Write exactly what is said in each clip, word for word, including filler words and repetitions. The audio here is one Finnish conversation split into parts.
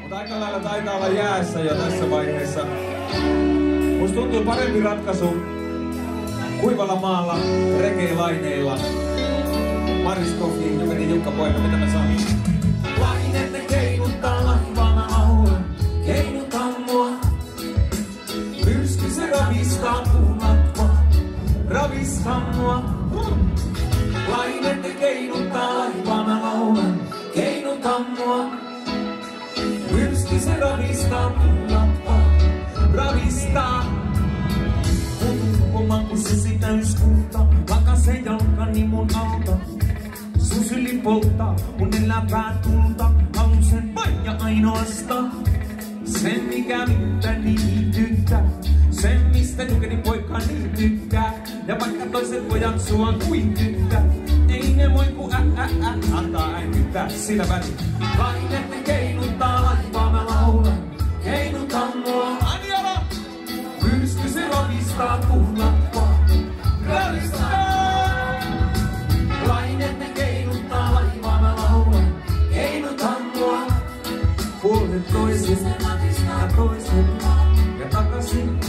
mutta aika lailla taitaa olla jäässä jo tässä vaiheessa. Musta tuntuu parempi ratkaisu kuivalla maalla, reggae-laineilla. Maris Kofi ja meni Jukka Poika, mitä mä sanon? Lainenne keinuttaa laivana laulan, keinuta mua. Myrsky se ravistaa puulattua, ravistaa mua. Lainenne keinuttaa laivana laulan, keinuta mua. Myrsky se ravistaa puulattua, ravistaa. Mun kun susi täys kulta, lakasee jalkani mun alta. Susili polttaa, mun eläpää tulta. Haluun sen vain ja ainoastaan. Sen mikä mitä niin tykkää. Sen mistä jukeni poika niin tykkää. Ja vaikka toiset pojat sua kuin tykkää. Ei ne voi ku ä ä ä antaa äänkyttää sillä väliin. Lainenne keinuttaa laivaa mä laulan. Keinuta mua. Anjala! Myrsky se ravistaa puulattua. Ravistaa! Lainenne keinuttaa laivaa mä laulan. Keinuta mua. Puolen toisin ja toisen ja takaisin.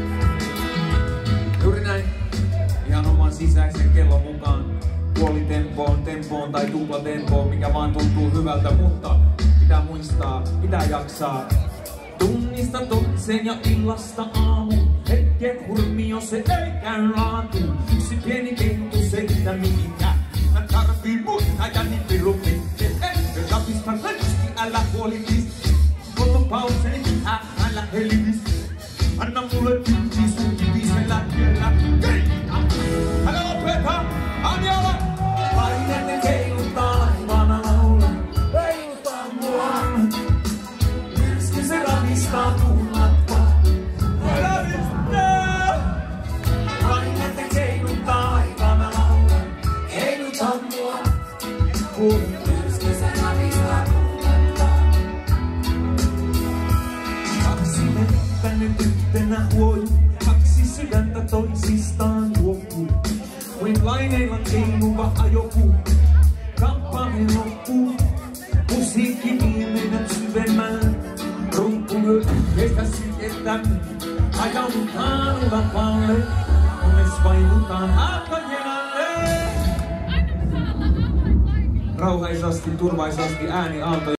Juuri näin. Ihan oman sisäisen kellon mukaan. Puolitempoon, tempoon tai tuplatempoon, mikä vaan tuntuu hyvältä, mutta pitää muistaa, pitää jaksaa. Tunnista toisen ja illasta aamu. Hetken hurmio se ei käy laatuun. Yksi pieni kettu se mitä mikä. Mä tarviin muita ja niin pirun pitke. Etkö rapista rötski, älä huolitis. Kolo pauseni, ä, älä helvis. Anna mulle tyytis, kivisellä vielä. Keitä! Älä lopeta, Anjala! Lainenne keinuttaa laivana laulan. Keinuta mua. Myrsky se ravistaa puulattua. Ravistaa! Lainenne keinuttaa laivana laulan. Keinuta mua. Myrsky se ravistaa puulattua. Kaksi vettä nyt yhtenä huoju. Kaksi sydäntä toisistaan juokkuu. Kuin laineilla keinuva ajopuu. Kamppainen loppuu. Musiikki vie meidät syvemmälle. Rumpulyö kestä sykettämme. Ajaudutaan lavaalle. Kunnes vainutaan halkojen alle. Rauhaisasti, turvaisasti ääni aalto.